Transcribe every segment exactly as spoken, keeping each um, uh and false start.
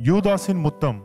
யூதாஸின் முத்தம்.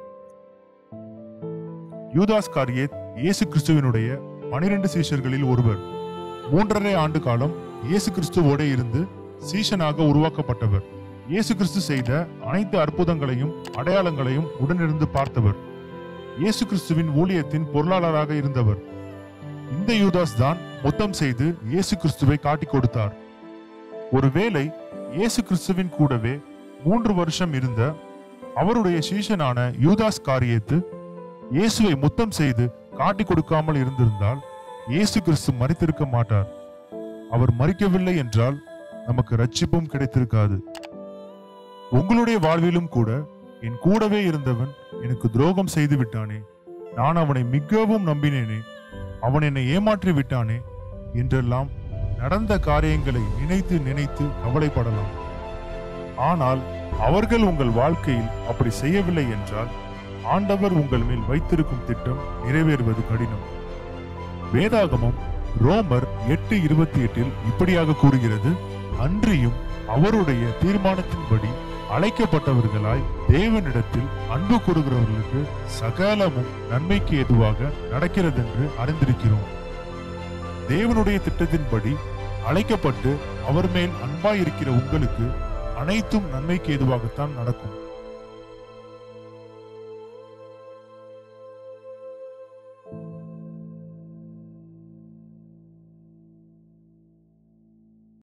யூதாஸ் காரியேத் இயேசு கிறிஸ்துவினுடைய பனிரெண்டு சீஷர்களில் ஒருவர். மூன்றரை ஆண்டு காலம் இயேசு கிறிஸ்துவோடு இருந்து சீஷனாக உருவாக்கப்பட்டவர். இயேசு கிறிஸ்து செய்த அனைத்து அற்புதங்களையும் அடையாளங்களையும் உடனிருந்து பார்த்தவர். இயேசு கிறிஸ்துவின் ஊழியத்தின் பொருளாளராக இருந்தவர். இந்த யூதாஸ் தான் முத்தம் செய்து இயேசு கிறிஸ்துவை காட்டிக் கொடுத்தார். ஒருவேளை இயேசு கிறிஸ்துவின் கூடவே மூன்று வருஷம் இருந்த அவருடைய சீஷனான யூதாஸ் காரியேத்து இயேசுவை முத்தம் செய்து காட்டிக் கொடுக்காமல் இருந்திருந்தால் இயேசு கிறிஸ்து மரித்திருக்க மாட்டார். அவர் மரிக்கவில்லை என்றால் நமக்கு ரட்சிப்பும் கிடைத்திருக்காது. உங்களுடைய வாழ்விலும் கூட என் கூடவே இருந்தவன் எனக்கு துரோகம் செய்து விட்டானே, நான் அவனை மிகவும் நம்பினேனே, அவன் என்னை ஏமாற்றி விட்டானே என்றெல்லாம் நடந்த காரியங்களை நினைத்து நினைத்து கவலைப்படலாம். ஆனால் அவர்கள் உங்கள் வாழ்க்கையில் அப்படி செய்யவில்லை என்றால் ஆண்டவர் உங்கள் மேல் வைத்திருக்கும் திட்டம் நிறைவேறுவது கடினம். வேதாகமம் ரோமர் எட்டு இருபத்தி எட்டில் இப்படியாக கூறுகிறது, அன்றியும் அவருடைய தீர்மானத்தின்படி அழைக்கப்பட்டவர்களாய் தேவனிடத்தில் அன்பு கூறுகிறவர்களுக்கு சகலமும் நன்மைக்கு ஏதுவாக நடக்கிறதென்று அறிந்திருக்கிறோம். தேவனுடைய திட்டத்தின்படி அழைக்கப்பட்டு அவர் மேல் அன்பாயிருக்கிற உங்களுக்கு அனைத்தும் நன்மைக்கு ஏதுவாகத்தான் நடக்கும்.